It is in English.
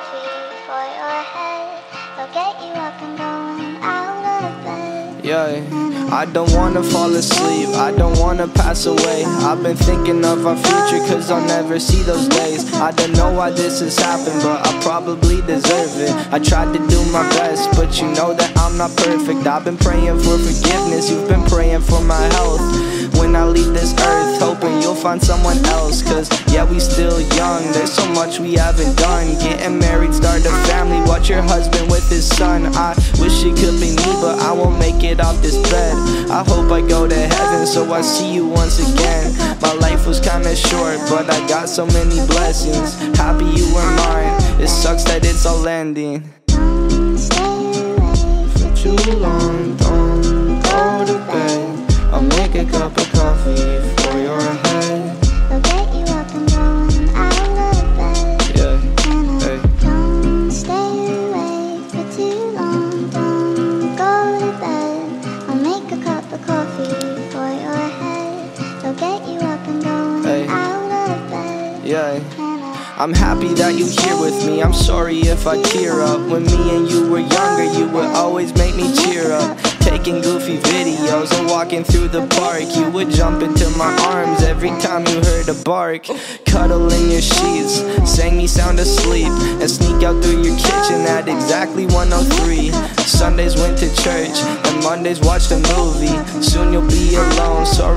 coffee for your head. They'll get you up and going out of bed. Yeah, I don't wanna fall asleep, I don't wanna pass away. I've been thinking of our future, cause I'll never see those days. I don't know why this has happened, but I probably deserve it. I tried to do my best, but you know that I'm not perfect. I've been praying for forgiveness, you've been praying for my health. When I leave this earth, hoping you'll find someone else. Cause yeah, we still young, there's so much we haven't done. Getting married, start a family, watch your husband with his son. I wish it could be me, but I won't make it off this bed. I hope I go to heaven, so I see you once again. My life was kinda short, but I got so many blessings. Happy you were mine, it sucks that it's all ending. Don't stay awake For too long, don't go to bed. I'll make a cup of coffee for your head. they'll get you up and going out of bed. Yeah, hey. Don't stay awake for too long. Don't go to bed. I'll make a cup of coffee for your head. They'll get you up and going Hey. out of bed. Yeah. I'm happy that you're here with me, I'm sorry if I tear up. When me and you were younger, you would always make me cheer up. Taking goofy videos and walking through the park, you would jump into my arms every time you heard a bark. Cuddle in your sheets, sang me sound asleep, and sneak out through your kitchen at exactly 1:03. Sundays went to church, and Mondays watched a movie. Soon you'll be alone, so